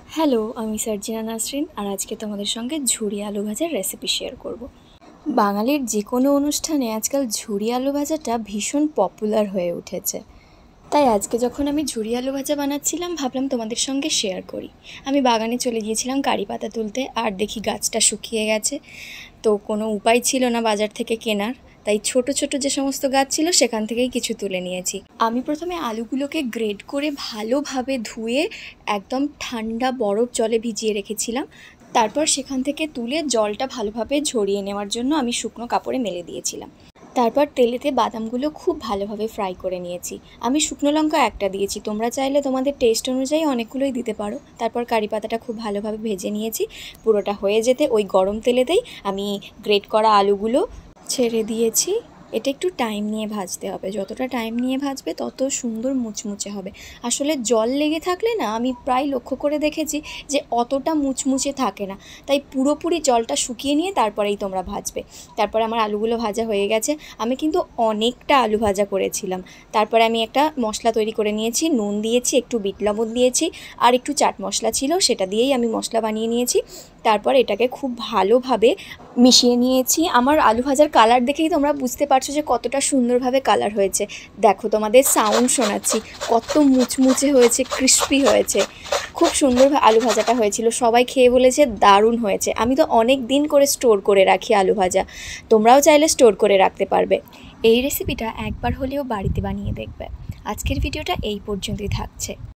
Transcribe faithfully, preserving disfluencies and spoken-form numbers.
Hello, আমি সার্জিনা নাসরিন আর আজকে তোমাদের সঙ্গে ঝুরি আলু ভাজার রেসিপি শেয়ার করব। বাঙালির যে কোনো অনুষ্ঠানে আজকাল ঝুরি আলু ভাজাটা ভীষণ পপুলার হয়ে উঠেছে। তাই আজকে যখন আমি ঝুরি আলু ভাজা বানাচ্ছিলাম ভাবলাম তোমাদের সঙ্গে শেয়ার করি। আমি বাগানে চলে গিয়েছিলাম কারি পাতা তুলতে, আর দেখি গাছটা শুকিয়ে গেছে। তো কোনো উপায় ছিল না বাজার থেকে কেনার, তাই ছোট ছোট যে সমস্ত গাছ ছিল সেখান থেকেই কিছু তুলে নিয়েছি। আমি প্রথমে আলুগুলোকে গ্রেড করে ভালোভাবে ধুয়ে একদম ঠান্ডা বরফ জলে ভিজিয়ে রেখেছিলাম। তারপর সেখান থেকে তুলে জলটা ভালোভাবে ঝরিয়ে নেওয়ার জন্য আমি শুকনো কাপড়ে মেলে দিয়েছিলাম। তারপর তেলেতে বাদামগুলো খুব ভালোভাবে ফ্রাই করে নিয়েছি। আমি শুকনো লঙ্কা একটা দিয়েছি, তোমরা চাইলে তোমাদের টেস্ট অনুযায়ী অনেকগুলোই দিতে পারো। তারপর কারি পাতাটা খুব ভালোভাবে ভেজে নিয়েছি। পুরোটা হয়ে যেতে ওই গরম তেলেতেই আমি গ্রেট করা আলুগুলো ছেড়ে দিয়েছি। এটা একটু টাইম নিয়ে ভাজতে হবে, যতটা টাইম নিয়ে ভাজবে তত সুন্দর মুচমুচে হবে। আসলে জল লেগে থাকলে না, আমি প্রায় লক্ষ্য করে দেখেছি যে অতটা মুচমুচে থাকে না। তাই পুরোপুরি জলটা শুকিয়ে নিয়ে তারপরেই তোমরা ভাজবে। তারপরে আমার আলুগুলো ভাজা হয়ে গেছে। আমি কিন্তু অনেকটা আলু ভাজা করেছিলাম। তারপরে আমি একটা মশলা তৈরি করে নিয়েছি, নুন দিয়েছি, একটু বিট লবণ দিয়েছি, আর একটু চাট মশলা ছিল সেটা দিয়েই আমি মশলা বানিয়ে নিয়েছি। তারপর এটাকে খুব ভালোভাবে মিশিয়ে নিয়েছি। আমার আলু ভাজার কালার দেখেই তোমরা বুঝতে পারছো যে কতটা সুন্দরভাবে কালার হয়েছে। দেখো, তোমাদের সাউন্ড শোনাচ্ছি, কত মুচমুচে হয়েছে, ক্রিস্পি হয়েছে। খুব সুন্দর আলু ভাজাটা হয়েছিল, সবাই খেয়ে বলেছে দারুণ হয়েছে। আমি তো অনেক দিন করে স্টোর করে রাখি আলু ভাজা, তোমরাও চাইলে স্টোর করে রাখতে পারবে। এই রেসিপিটা একবার হলেও বাড়িতে বানিয়ে দেখবে। আজকের ভিডিওটা এই পর্যন্তই থাকছে।